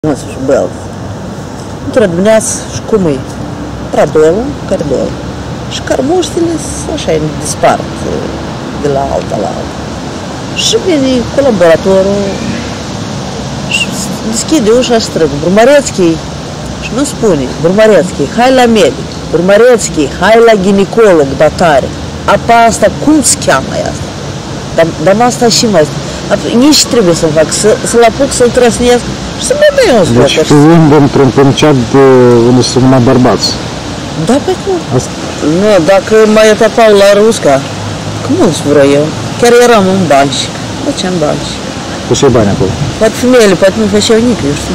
însuși Belz. Într-o dimineață și cum e? Pradolul, cardolul. Și cărmuștile așa dispart de la alta la alta. Și vine colaboratorul și deschide ușa și strigă: Brumărețchi! Și nu spune: Brumărețchi, hai la medic, Brumărețchi, hai la ginecolog, datare. Apa asta, cum se cheamă asta? Dar asta și mai nici trebuie să-mi fac, să-l apuc, să-l trăsnesc și să mă dă un Deci fiind într-un concert unde sunt numai bărbați. Da, pe cum? Nu, dacă mai etapau la Rusca, cum nu-ți vreau eu? Chiar eram în banci. De ce în banci? Cu ce bani acolo? Poate femeile, poate nu făceau nici, eu știu.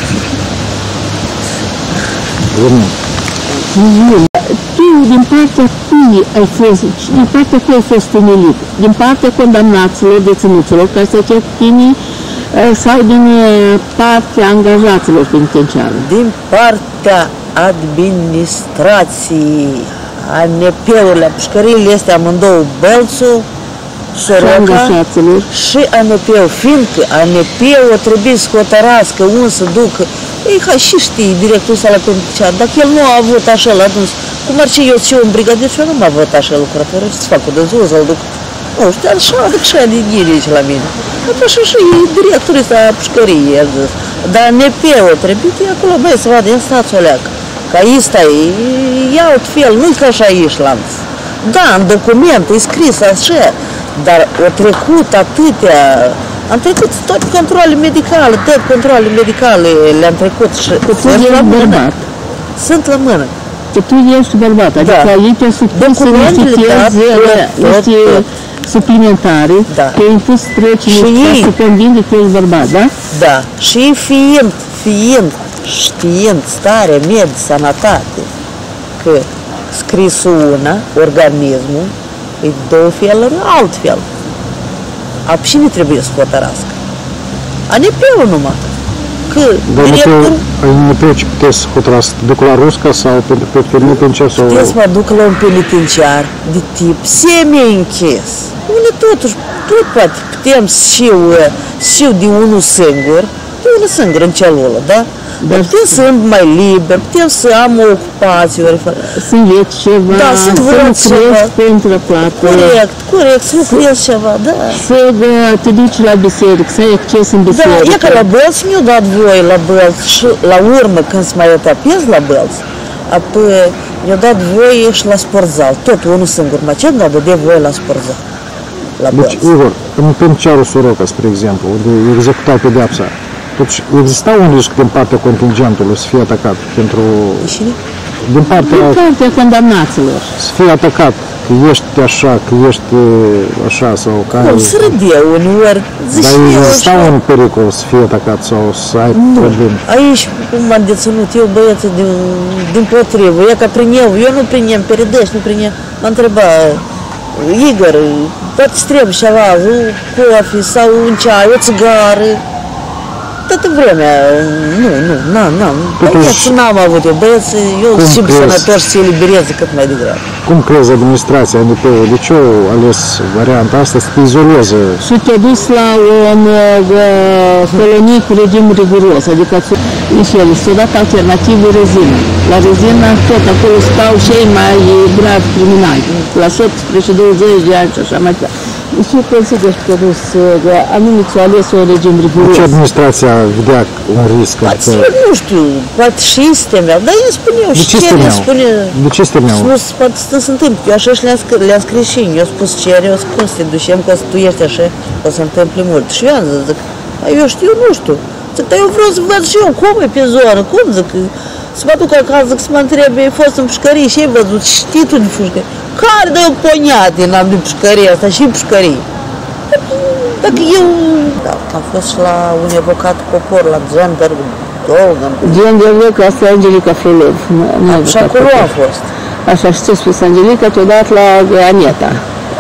Tu, din partea cui ai fost, din partea cui ai fost umilit? Din partea condamnaților, deținuților care se cer chinii sau din partea angajaților penitenciare? Din partea administrației, ANP-urile, pușcăriile astea amândouă, Belțul, Soroca și ANP-ul, fiindcă ANP-ul trebuie să hotărască unde să ducă. Ei, hai și știi directul ăsta la penitenciar, dacă el nu a avut așa la dâns, cum ar ce eu și eu în brigadier și eu nu am avut așa lucrător, ce să fac cu dânsul să-l duc? Nu știu, așa, aduc și de ghiri aici la mine. Așa și directorul ăsta a pușcăriei, i-a zis. Dar ANP-ul trebuie acolo, băi, să vadă, în stați o leacă. Că aici stai, ia altfel, nu-i ca așa aici lanț. Da, în document e scris așa, dar au trecut atâtea. Am trecut toate controlele medicale, le-am trecut și sunt la mână. Sunt la mână. Că tu ești bărbat, adică ei te supun să necesitezi niște suplimentare, că ei pus treci să convingă că ești bărbat, da? Da, și știind starea med, sănătate, că scrisul una, organismul, e două feluri, altfel. Cine trebuie să hotărască? ANP-ul numai. Că directorul... ANP-ul ce puteți să hotărască? Să duc la Rusca sau pe penitenciar? Puteți să mă duc la un penitenciar de tip semi-închis. Unde totuși, tot poate putem și de unul singur, în celulă, da? Putem să am mai liber, putem să am o ocupație. Să înveți ceva, să lucrezi pentru plată. Corect, să lucrezi ceva, da. Să te duci la biserică, să ai acces în biserică. Da, e că la Belț mi-au dat voie la Belț și la urmă, când să mai etapez la Belț, apoi mi-au dat voie și la sportzal, tot unul singur. Mă ce mi-a dat voie la sportzal, la Belț. Deci, Igor, în penitenciarul Soroca, spre exemplu, unde executai pedeapsa, totuși, exista un risc din partea contingentului să fie atacat pentru... Din partea condamnaților. Să fie atacat, că ești așa, că ești așa sau ca... Nu, să râde uneori. Dar exista un pericol să fie atacat sau să ai probleme? Aici, cum m-am deținut eu, băieții, din potrivă, e ca prin eu nu prinem peredești, nu prinem. M-a întrebat: Igor, poate-ți trebuie ceva, cofi sau un ceai, o țigară. Toată vremea, băieții n-am avut eu, băieții, eu simt sănătoși să se elibereze cât mai degrabă. Cum crezi administrația ANP-ului? De ce au ales varianta asta să te izoleze? Și te-a dus la un colonie cu regim riguros, adică Michele, s-a dat alternativă rezină. La rezină tot acolo stau cei mai gravi criminali, la 17 și 20 de ani și așa mai departe. De ce consideri că anume ți-a ales un regim riguros? De ce administrația vedea un risc? Nu știu, poate și ei se temeau, dar ei spuneau și ce le spune... De ce se temeau? Poate să se întâmple, eu așa și le-am scris și eu spus cere, eu spun să te ducem, că tu ești așa, o să întâmple mult. Și eu am zis, zic, eu știu, nu știu. Zic, dar eu vreau să văd și eu cum e pe zonă, cum zic, să mă duc acasă, zic, să mă întrebe, ai fost în pușcărie și ai văzut, știi tu de pușcărie. Care de poniate n-am de pușcărie asta și pușcărie? Dacă eu am fost și la un avocat popor, la Gender Dolgan. Gender Dolgan, asta e Angelica Frolov. Și acolo a fost. Așa, și ce-a spus Angelica, te-a dat la Aneta.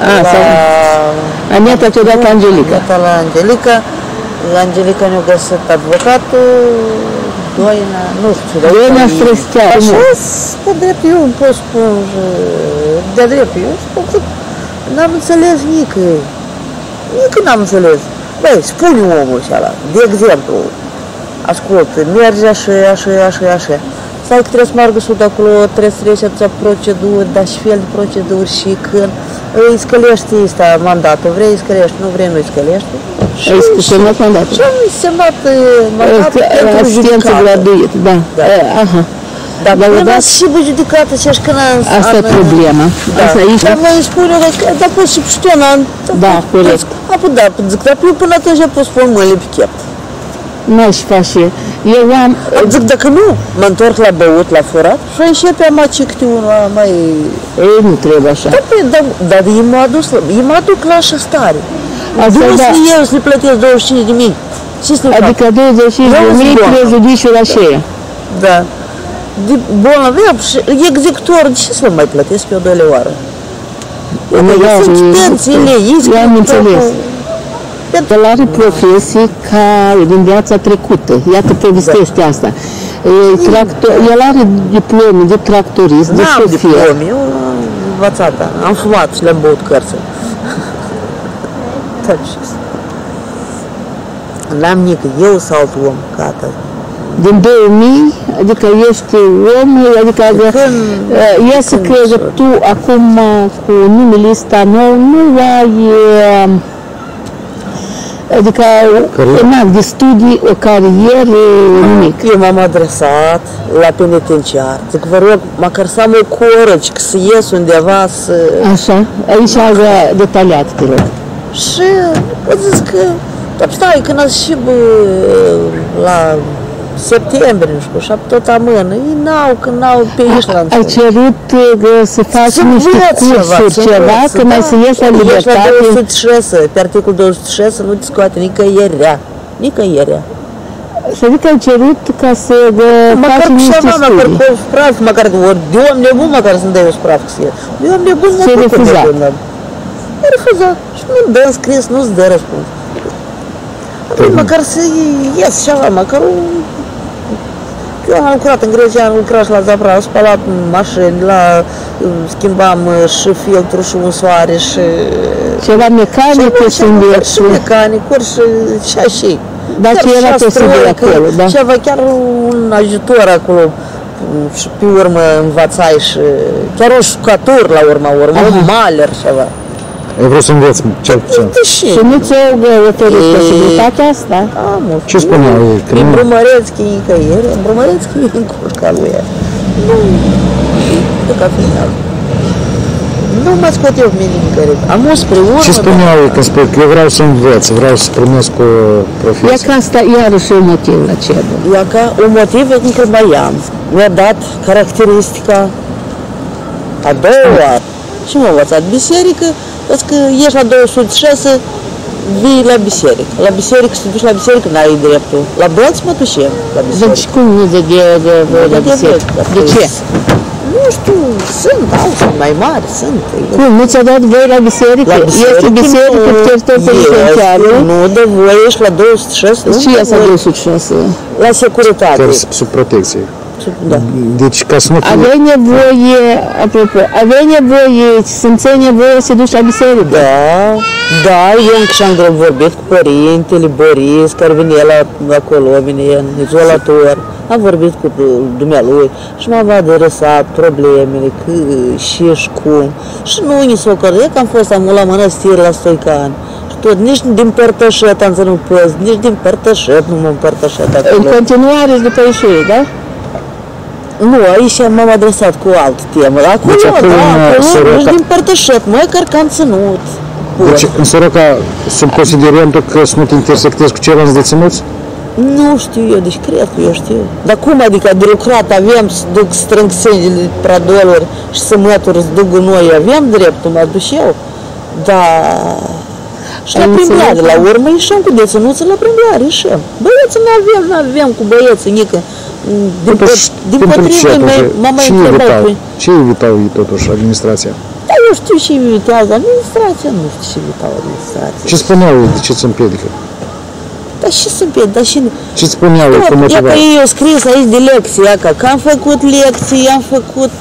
Aneta te-a dat la Angelica. La Angelica. Angelica ne-a găsit advocatul, Doina, nu știu. Doina Străstea. Așa, pe drept, eu îmi pot spun, de drept, eu spun că n-am înțeles nici n-am înțeles. Băi, spune omul ăla, de exemplu, ascultă, merge așa. Sau că trebuie să meargă sud acolo, trebuie să trece atâția proceduri, dar și fel de proceduri și când îi scălești ăsta mandatul, vrei îi scălești, nu vrei, nu-i scălești. Ai semnat mandatul? Și am semnat mandatul pentru asistență gratuită, da. Aha. Dar problema și bă judecată și așa când asta e problema. Asta aici. Dar mă spune că da poți și știona. Da, corect. Apoi da, zic, dar până atunci pot spune mâinile pe chep. N-aș face. Eu am... Zic, dacă nu, mă întorc la băut, la furat și începe a maci câte unul mai... Ei, nu trebuie așa. Dar ei mă aduc la așa stare. Asta da. Eu să le plătesc 25.000. Adică 25.000 prejudiciul la șeie. Da. De bolnav, executor, de ce să mai plătesc eu 2 oară? Eu am înțeles. El are profesii ca din viața trecută. Iată, povestește asta. El are diplome de tractorist, de șofier. N-am diplome, eu am învățat, am fumat și le-am băut cărți. N-am nică, eu sau alt om, gata. Din 2000, adică ești om, adică iese că tu acum cu numele ăsta nou nu ai, adică de studii, o carieră, nimic. Eu m-am adresat la penitenciar, zic, vă rog, măcar să am o coră, că să ies undeva să... Așa, aici avea detaliat, te rog. Și o zis că, dar stai, când ați și la septembrie, nu știu, și tot amână, ei n-au pe aici la ai cerut să faci niște cursuri, ceva, că mai să ieși la libertate. Ești la 206, pe articolul 206 nu te scoate nicăierea. Și adică ai cerut ca să faci niște studii. Măcar de om nebun, măcar să-mi dai eu spraf că de om nebun, se refuza. E refuzat. Și nu dă înscris, nu-ți dă răspuns. Măcar să ies ceva, măcar eu am lucrat în Grecia, am lucrat și la Zapra, am spălat mașini, schimbam și filtru și un soare și... Ceva mecanic și învieț. Și mecanicuri și așa. Dar ce era posibil acolo, da? Ceva, chiar un ajutor acolo și pe urmă învățai și chiar un șucător la urma un maler ceva. Eu vreau să înveț cel puțin. Și nu ți-au oferit posibilitatea asta? Ce spuneau ei? Îmbrumărețchi nicăieri, îmbrumărețchi în curca lui ea. Nu, ca final. Nu mă scot eu cu mine nicăieri. Am o spre urmă. Ce spuneau ei când spui că eu vreau să înveț, vreau să primesc o profesie? Ia că asta iarăși un motiv la CEDO. Ia ca un motiv e că mai am. Mi-a dat caracteristica a doua. Și m-a învățat biserică. Vezi că ești la 206, vii la biserică. La biserică, să te duci la biserică, n-ai dreptul. La bălți mă ducem la biserică. Deci cum nu de la biserică? De ce? Nu știu, sunt mai mari, sunt. Cum, nu ți-a dat voie la biserică? Este biserică pe teritoriul penitenciarului? Nu, de voie, ești la 206. Și este la 206? La securitate. Chiar sub protecție. Da. Deci ca să nu fie... Aveai nevoie, apropo, simțeai nevoie să duci la biserică? Da, eu încă și-am vorbit cu părintele Boris, care vine acolo, vine în izolator, am vorbit cu dumnealui și m-am adresat problemele, că și cum. Și nu ni s-o cărdea că am fost amul la mănăstire la Stoican. Tot, nici din Părtășet am să nu păs, nici din Părtășet nu mă împărtășet acolo. În continuare și după ieșire, da? Nu, aici m-am adresat cu o altă temă. Acolo, deci, acolo nici din Părtășet, mai că am ținut. Deci în Soroca, sub considerentul că să nu te intersectezi cu ceilalți deținuți? Nu știu eu, deci cred că eu știu. Dar cum adică de lucrat avem să duc strângțenile pradoluri și să mături să duc noi, avem dreptul, mă duc eu. Dar... Și la plimbare, la urmă ieșim cu deținuții la plimbare, ieșim. Băieții n-avem cu băieții, nică. Din potrivă, m-am mai întrebat. Ce evitau ei totuși, administrația? Da, eu știu ce evitează administrația, nu știu ce evitau administrația. Ce spuneau ei, de ce ți împiedică? Dar și să împiedică, dar și... Ce spuneau ei, cum motivau? Ia că ei au scris aici de lecții, că am făcut lecții, am făcut...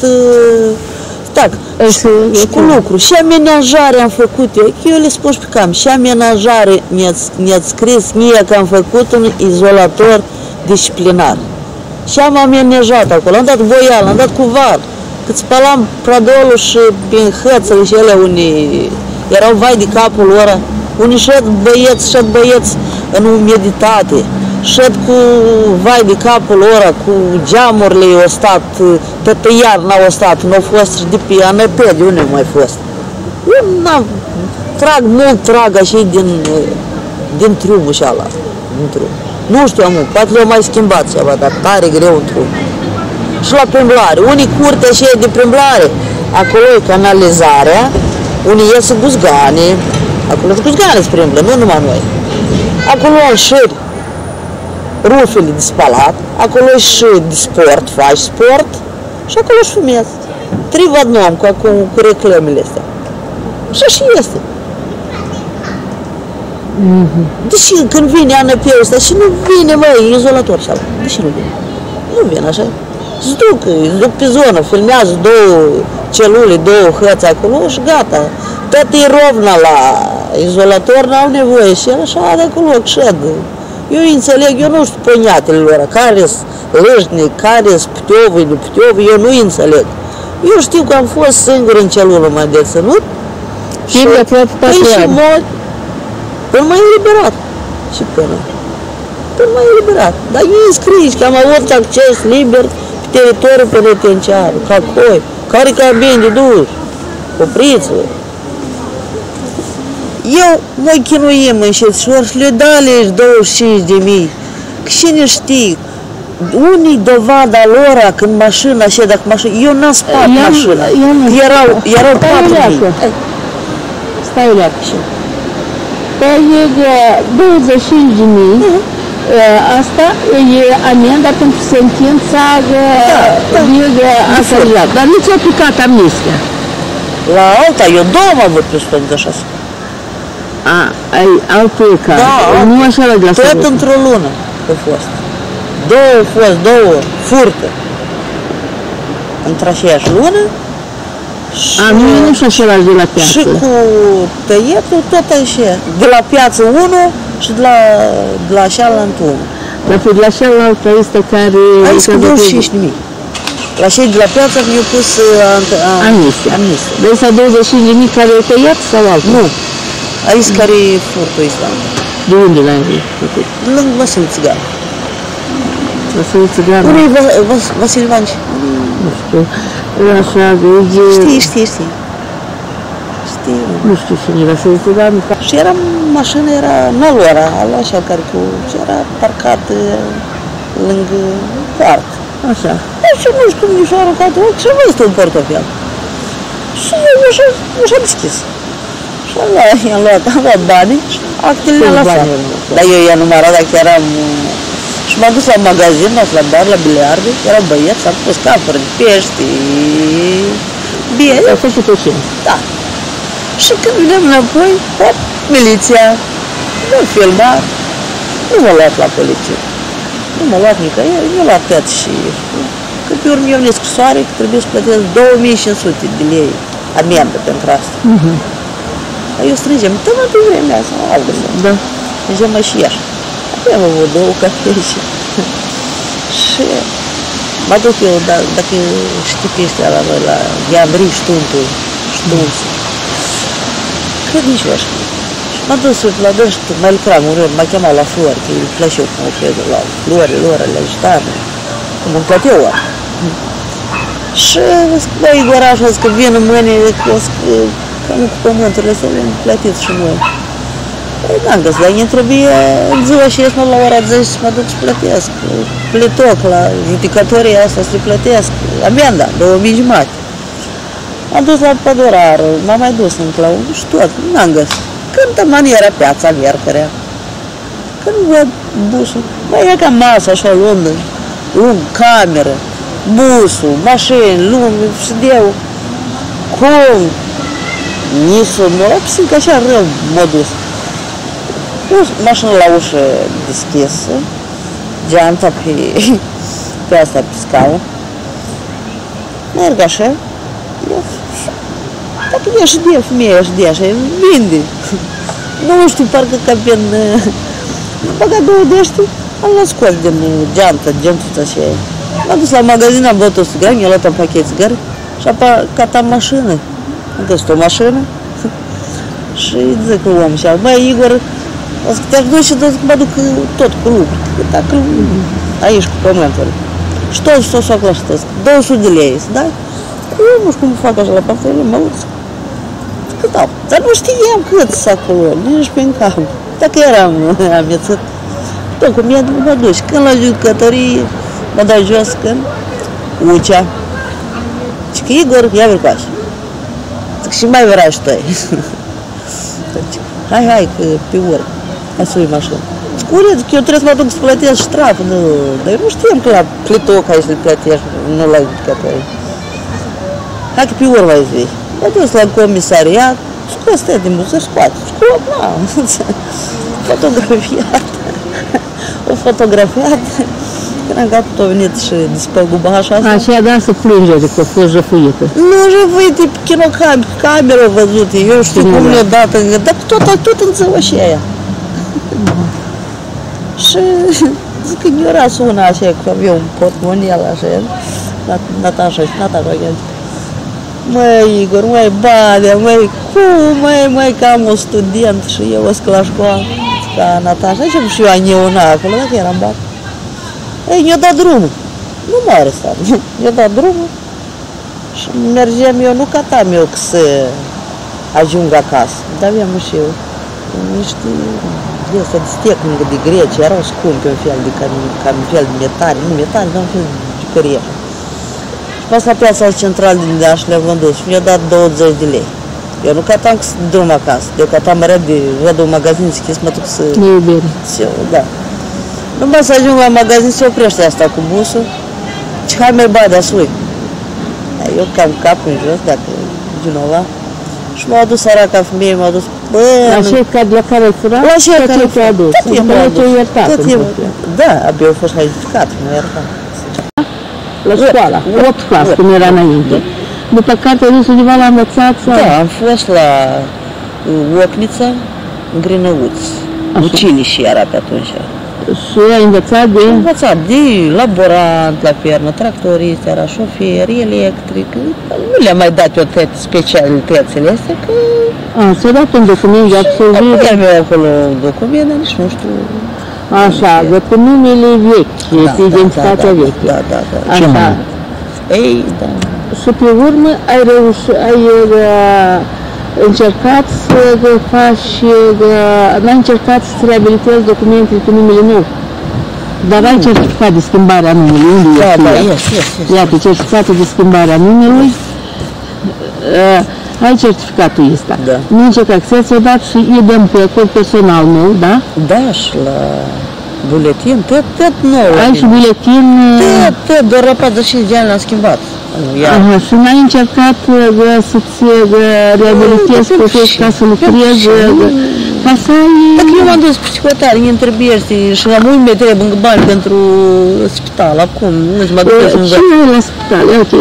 și cu lucru, și amenajare am făcut eu le spun și pe cam, și amenajare mi-ați scris mie că am făcut un izolator disciplinar. Și am amenajat acolo, am dat voială, am dat cu var, cât spălam pradolul și prin hățele și ele unii erau vai de capul lor, unii șed băieți în umiditate, șed cu vai de capul lor, cu geamurile au stat, toată iarna au stat, nu au fost și de pe ANP, de unde au mai fost. Eu trag așa din trubul și ala, Nu știu, poate le-au mai schimbat ceva, dar tare greu în trub. Și la plimbare, unii curte și de plimbare, acolo e canalizarea, unii ies guzgane, acolo sunt guzgane se plimbă, nu numai noi. Acolo și rufele de spălat, acolo și de sport, faci sport și acolo și fumezi. 3 в одном, cu reclamele astea. Și este. Deși când vine ANP-ul ăsta și nu vine, măi, izolator sau, deși nu vine? Nu vine așa. Îți duc pe zonă, filmează 2 celule, 2 hăți acolo și gata. Tot e rovna la izolator, n-au nevoie și el așa de acolo, șed. Eu înțeleg, eu nu știu păniatele lor, care-s lăjni, care-s putiovi, eu nu înțeleg. Eu știu că am fost singur în celulă mai de ținut și până m-a eliberat. Și până m-a eliberat. Dar ei înscriși că am avut acces liber pe teritoriul penitenciar, ca coi, care cabini de duș, opriți-vă. Eu mă chinuim înșetșor și le dale 25.000. Cine știe, unii dovada lor când mașina și dacă mașina, eu n-am spart mașina, erau 4.000. Stai la așa. Păi e 25.000, asta e amenda pentru sentința asociat. Dar nu ți-a aplicat amnistia? La alta, eu 2 am avut plus 56. Ai aplicat, nu așa la glasă. Tot într-o lună a fost. 2 furte. Într-o aceeași lună. Nu și același de la piață. Și cu tăietul tot așa. De la piață 1 și de la cealaltă 1. Dar pe de la cealaltă este care... Aici cu 25.000. La cei de la piață mi-au pus amnistie. Deci s-a 25.000 care au tăiat sau altul? Nu. Aici care e furtul ăsta. De unde l-ai făcut? Lângă Vasile Țigan. Vasile Țigan? Unde e Vasile Ivanci? Nu știu. Așa, Știi. Nu știu cine era, să-i țigan. Și era mașina, era Nalora, așa, care era parcat lângă poartă. Așa. Și nu știu, mi s-a aruncat ochi și a văzut un portofel. Și eu așa deschis. Și i-am luat banii și actele le-am lăsat. Dar eu i-am numărat dacă eram... Și m-am dus la magazin, la bar, la biliarde, era băieți, am pus capuri de pești, bine. Ai fost și pe cine? Da. Și când venim înapoi, hop, miliția, nu filma, nu m-a luat la poliție. Nu m-a luat nicăieri, mi-a luat tot și... Că pe urmă eu în scrisoare că trebuie să plătesc 2500 de lei amendă pentru asta. Eu strângem, tămă pe vremea asta, august. Da. Strângem și Iași. Am avut 2 cafele și mă duc eu, dacă știi pe ăștia la noi, la Iandrii Ștuntul, cred nici eu așa. Și mă duc la dăști, mai lucram uneori, m-a chemat la flori, că îi place eu cum o cred, la flori, le ajutam, cum îmi plăteau ori. Și zic, băi, Igor, așa, zic că vin în mâine, că nu cu pământurile să le plătiți și noi. Păi n-am găsit, dar îmi trebuie în ziua și ies la ora 10 să mă duc și plătesc. Pletoc la judecătorii asta să le plătesc amenda, 2.500. M-am dus la Pădurar, m-am mai dus încă la unul și tot, n-am găsit. Când tămani era piața Miercurea, când văd busul, mai e ca masă așa lungă, cameră, busul, mașini, lungă, și deu, cum? Nisul, mă rog, simt că așa rău m-a dus. Mașina la ușă deschisă, geanta pe asta, pe scaun. Merg așa, dacă e și de femeia și de așa, vinde. Nu știu, parcă ca pe băga 2 de ăștia, Am luat scos din geantă, geantuța și aia. M-am dus la magazin, am băut o țigară, mi-a luat un pachet țigări și apoi catam mașină. Am găsit o mașină și zic lui omul și băi, Igor, o să te-aș duce și mă duc tot cu lucru. Dacă aici cu pământul. Și tot s-o clăștesc. 200 de lei, da? Eu nu știu cum fac așa la pafele, mă uit. Cât dau? Dar nu știam cât să acolo, nici prin cap. Dacă eram amețit, tot cu mie mă duci. Când la jucătorie, mă dau jos, când Ucea. Zic că Igor, ia vrăcoașă. Zic și mai vrea și tu. Hai, că pe urmă. Hai să ui mașină. Scure, zic, eu trebuie să mă duc să plătesc ștraful. Dar eu nu știam că la plitoc ai să-l plătești, nu la jucătorie. Hai că pe urmă ai zi. Mă dus la comisariat, scos tăia din buză, scoate. Scot, na, fotografiat. O fotografiat. Când am gata, a venit și dispăguba așa. Așa, da, să plânge de că a fost jăfuită. Nu, jăfuită, cameră văzute, eu știu cum le-a dat, dar tot în țăua și aia. Și zic că mi-a ras una așa, că avea un portmonel așa, Natasha, măi, Igor, măi, Badea, măi, cum, măi, că am o student și eu o la școală, ca Natasha, și eu aniuna acolo, dacă eram bat. Ei, mi-a dat drumul, nu m-a arestat, mi-a dat drumul și mergeam eu, nu catam eu că să ajung acasă, dar aveam și eu niște de tehnică de greci, erau scumpe un fel de, ca un fel de metale, nu metale, dar un fel de jucărie. Și pas la piața centrală din Deaș le-am vândut și mi-a dat 20 de lei. Eu nu catam că drum acasă, eu catam repede, văd un magazin deschis, mă duc să... Da. Numai să ajung la magazin, se oprește asta cu busul și hai mai Badea, sui. Eu cam capul în jos, dacă Ginova. Și m-au adus săraca femeie, m-au adus... La șeca de la care ai furat? La șeca care te-a adus. Tot e m-a adus. Tot e Da, abia a fost identificat, m-a iertat. La școala, 8 clasă, cum era înainte. După care te-ai dus undeva la învățat? Da, am fost la Ocnița, în Grinăuți. Uciliș era pe atunci. Și ai învățat de? Am învățat de laborant la fermă, tractorist, era șofer, electric. Nu le-am mai dat eu toate specialitățile astea, că... S-a dat un document de absolvire? Aveam eu acolo un document, dar nici nu știu... Așa, documentele vechi, este identitatea veche. Da. Așa. Ei, da. Și pe urmă ai reușit, ai încercat să faci, n-ai încercat să reabilitezi documentele cu numele nou. Dar ai certificat de schimbare a numelui, unde este? Da, Iată, certificatul de schimbare a numelui, ai certificatul ăsta. Da. Nu încercat, ți-o dat și îi dăm pe cod personal nou, da? Da, și la buletin, tot nou. Ai și buletin... Tot, doar la 45 de ani l-am schimbat. Aha, și n-ai încercat să-ți reabilitezi profesia ca să lucrezi, ca să ai... Dacă eu m-am dus psihotare, îmi trebuiește și la mult mi trebuie bani pentru spital, acum nu-ți mă duc să învăț. Ce ai la spital? Uite,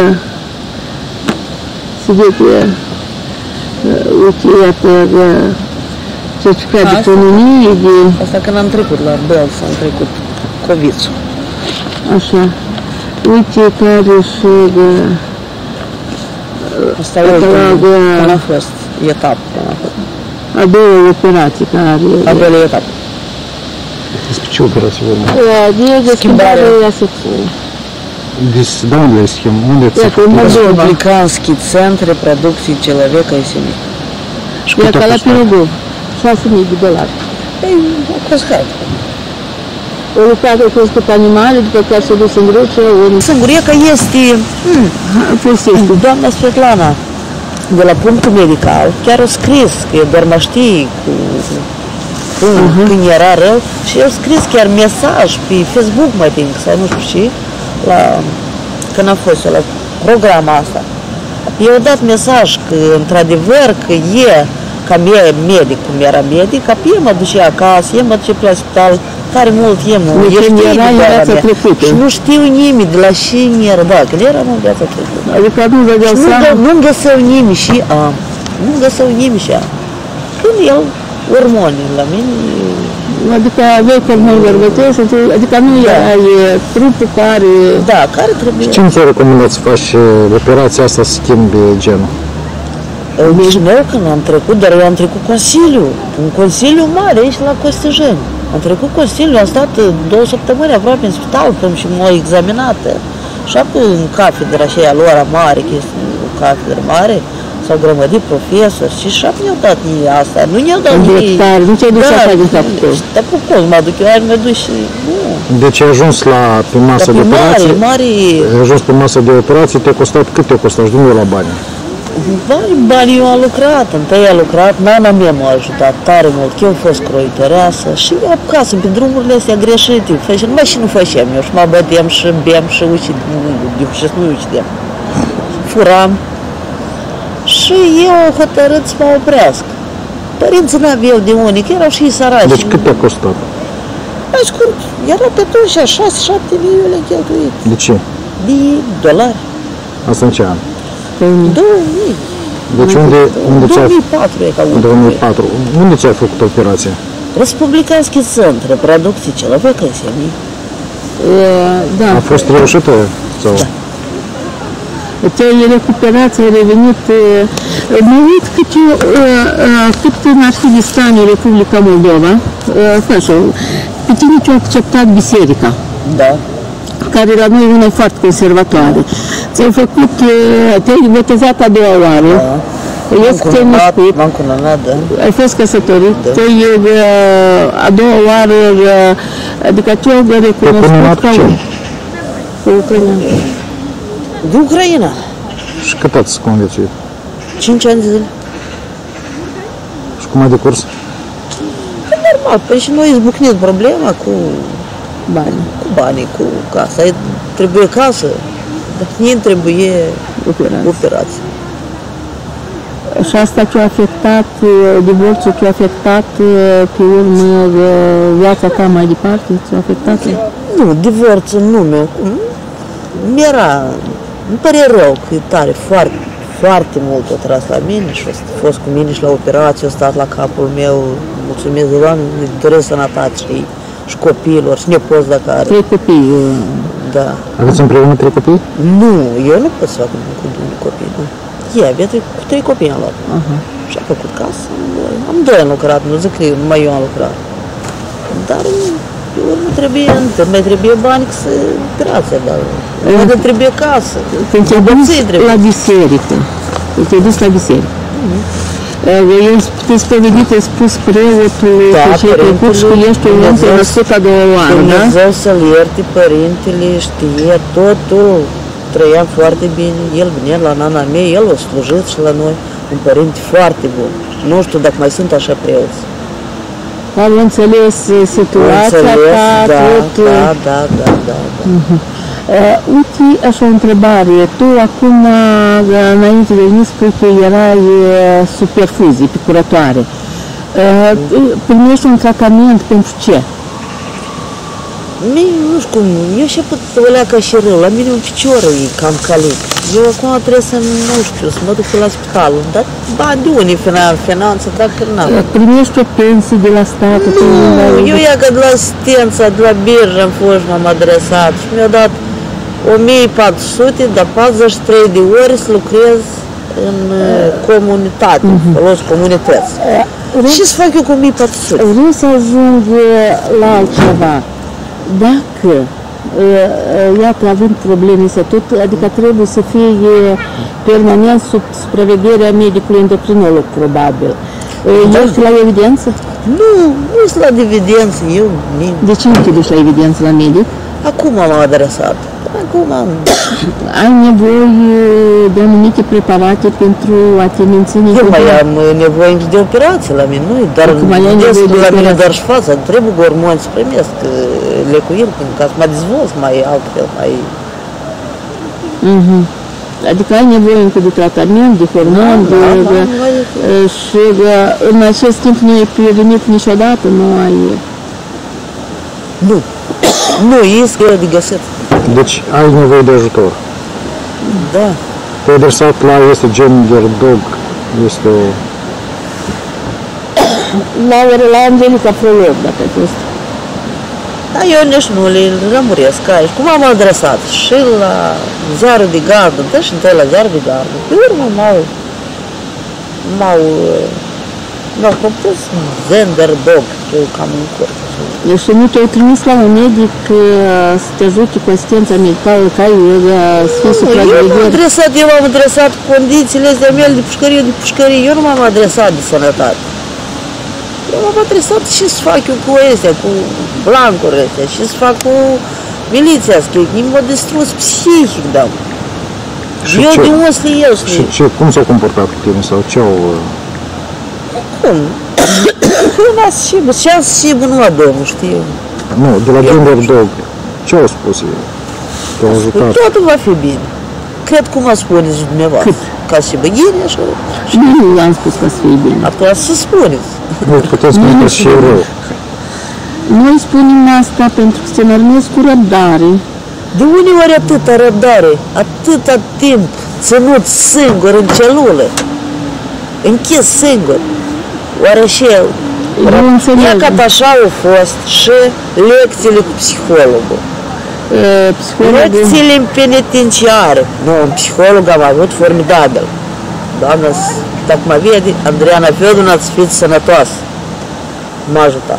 să vede, uite, iată, certificat de economie, de... Asta când am trecut la Belz, am trecut COVID-ul. Așa. Uite, care și asta e când a fost etapă. A doua operație care are... A doua etapă. Despre ce operație vorba? De schimbarea asexuală. Da, unde e schimb? Unde ți-a Республиканский центр продукции человека и семьи. E ca la Pirogov, $6.000. Ei, a crescut. O lucrat, a crescut animale, după care s-a dus în Grecia, Singurica este doamna Svetlana, de la punctul medical, chiar a scris că e doar mă știi când era rău și eu scris chiar mesaj pe Facebook mai timp, sau nu știu ce, când a fost la programa asta. Eu am dat mesaj că într-adevăr că e, ca mie medic, cum era medic, ca pe mă duce acasă, mă duce pe la spital, tare mult și nu știu nimeni de la cine era, da, că era în viața trecută. Adică nu vedeau seama? Nu găseau nimeni și nu găseau nimeni și când el Ormoni la mine. Adică aveai hormoni bărbătești, adică nu ai trupul care... Da, care trebuie. Și cine ți-a recomandat să faci operația asta să schimbi genul? Nici noi când am trecut, dar eu am trecut Consiliu. Un Consiliu mare aici la Costijeni. Am trecut Consiliu, am stat 2 săptămâni aproape în spital până și m-au examinat. Și apoi în cafedra aceea lor mare, cafedra mare, s-au grămădit profesori și apoi mi-au dat ei asta. Nu ne-au dat ei. Nu ți-ai dus așa din capul tău. Dar cu cum mă duc eu, mă duc și... Nu. Deci ai ajuns pe masă de operație? Mare. Ai ajuns pe masă de operație, te-a costat, cât te-a costat? Și nu la bani? Bani eu am lucrat, întâi a lucrat, nana mea m-a ajutat tare mult, că eu am fost croitoreasă și eu acasă, pe drumurile astea greșite, numai și nu făceam eu, și mă băteam și beam și și nu ucidem. Furam și eu am hotărât să mă oprească. Părinții n-aveau de unii, că erau și ei săraci. Deci cât te-a costat? Mai scurt, era pe atunci 6-7 mii eu le-am cheltuit. De ce? De dolari. Asta în ce an? 2000. Deci unde 2004 e ca 2004. Unde ți-ai făcut operația? Республиканский центр продукции человека и семьи. Da. A fost reușită? Sau? Da. Te-ai recuperat, ai revenit. Mă uit cât în Arhivistanie, Republica Moldova, pe tine te-a acceptat biserica. Da. Care la noi e una foarte conservatoare. Ți-ai făcut, te-ai botezat a doua oară. Te-ai născut. M-am cununat, da. Ai fost căsătorit. Da. Te-ai a doua oară, adică te-ai recunoscut ca om. Pe ucrainean. De Ucraina. Și cât ați conviețuit? 5 ani de zile. Și cum ai decurs? Normal, păi și noi izbucnit problema cu Banii. cu casa. Trebuie casă, dar mie îmi trebuie operație. Și asta ce-a afectat, divorțul ce-a afectat pe urmă viața ta mai departe? Ce-a afectat? Nu, divorțul nu meu. Îmi pare rău că e tare, foarte, foarte mult o tras la mine și a fost cu mine și la operație, a stat la capul meu, mulțumesc de Doamne, îi doresc sănătate și copiilor și nepoți dacă are. 3 copii. Da. Aveți împreună 3 copii? Nu, eu nu pot să fac cu 2 copii, nu. Ea avea cu 3 copii am luat. Și a făcut casă, am 2 ani lucrat, nu zic că numai eu am lucrat. Dar nu trebuie, mai trebuie bani să operația, dar nu trebuie casă. Când te-ai dus la biserică, te-ai spovedit, ai spus preotului că ce ai trecut și că ești un om născut a doua oară, da? Dumnezeu să-l ierte părintele, știe totul, trăiam foarte bine, el venea la nana mea, el a slujit și la noi, un părinte foarte bun. Nu știu dacă mai sunt așa preoți. Am înțeles situația ta, totul. Da. Uite, așa o întrebare. Tu acum, înainte de venit, spui că erai sub perfuzii, pe curătoare. Primești un tratament pentru ce? Mie, nu știu cum, eu și pot să o leacă și rău, la mine un picior e cam calit. Eu acum trebuie să, nu știu, să mă duc la spital, dar bani de unii finanță, dacă n-am. Primești o pensie de la stat? Nu, eu ia că de la asistența, de la birjă am fost, m-am adresat și mi-a dat 1400, dar 43 de ore să lucrez în comunitate, folos comunități. Și să fac eu cu 1400. Vreau să ajung la altceva. Dacă, iată, având probleme să tot, adică trebuie să fie permanent sub supravegherea medicului endocrinolog, probabil. Ești la evidență? Nu sunt la evidență, eu nimic. De ce nu te duci la evidență la medic? Acum m-am adresat. Acum am... Ai nevoie de anumite preparate pentru a te menține? Eu mai am nevoie de operație la mine, nu? Dar la mine doar și fața, trebuie hormoni să primesc lecuiri, ca să mă dezvolt mai altfel, mai... Adică ai nevoie încă de tratament, de hormoni, și în acest timp nu ai prevenit niciodată, nu ai... Nu, este greu de găsit. Deci ai nevoie de ajutor. Da. Te-ai adresat la, este Gender Dog, este o... la Angelica Prolog, dacă ai fost. Da, eu nici nu le rămuresc aici. Cum am adresat? Și la Ziarul de Gardă, dă și întâi la Ziarul de Gardă. Pe urmă m-au propus Zenderdog, eu cam în curte. Deci nu te-au trimis la un medic să te ajute cu asistența medicală, ca să fii supraveghere? Eu m-am adresat condițiile astea mele de pușcărie, eu nu m-am adresat de sănătate. Eu m-am adresat și să fac eu cu astea, cu blancurile astea, și să fac cu miliția, că m-a distrus psihic, da. Eu de unde să iau, știi? Și cum s-au comportat cu tine sau ce au... Cum? Și-am sibă nu la domnul, știu. Nu, de la Zenderdog, ce au spus ei? Te-au ajutat? Totul va fi bine. Cred cum mă spuneți dumneavoastră. Ca și băghine, așa. Nu am spus că să fie bine. Atunci să spuneți. Nu, putem spune că și e rău. Noi spunem asta pentru că se înarmezi cu răbdare. De unde ori atâta răbdare? Atâta timp ținut singur în celulă. Închis singur. Oare și el? Iată așa au fost și lecțiile cu psihologul. Lecțiile în penitenciare. Nu, un psiholog am avut formidabil. Doamna, dacă mă vede, Andreana Feduna, să fiți sănătoasă. M-a ajutat.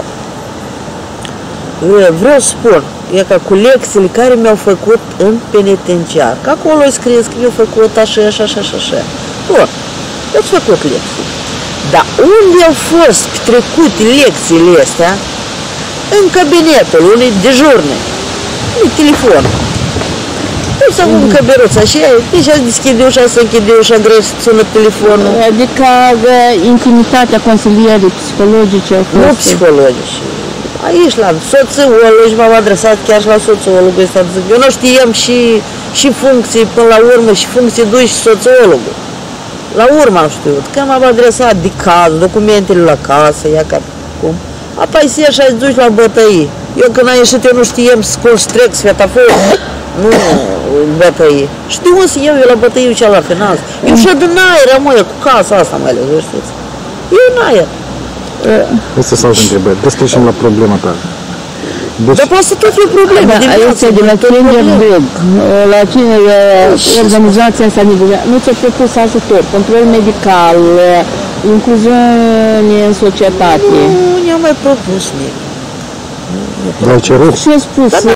Vreau să spun, e ca cu lecțiile care mi-au făcut în penitenciar. Că acolo e scris că mi-au făcut așa, așa, așa, așa. Bun, eu-ți făcut lecții. Dar unde au fost petrecute lecțiile astea? În cabinetul unui dejurne. Nu telefon. Nu să avem caberuța și nici a deschide ușa, să închide ușa, greș, sună telefonul. Adică intimitatea consilierii psihologice au fost... Nu psihologice. Aici la soțiolog și m-am adresat chiar și la soțiologul ăsta. Eu nu știam și funcții până la urmă și funcții duci și soțiologul. La urmă am știut, că m-am adresat de caz, documentele la casă, ia ca cum. Apoi se și ai duci la bătăii. Eu când am ieșit, eu nu știam cum să trec sfetaforul. Nu, bătăii. Și de unde să iau eu la bătăiul cea la finanță? Eu și din aer, măi, cu casa asta mai ales, vă știți. Eu în aer. Asta s-au întrebări. Descreșem la problema ta. Deci... Dar poate să tot fie probleme. Da, aici de la Zenderdog, la organizația asta nu ți-a propus ajutor, control medical, incluziune în societate. Nu ne-am mai propus nimic. Dar cerut? Și a spus...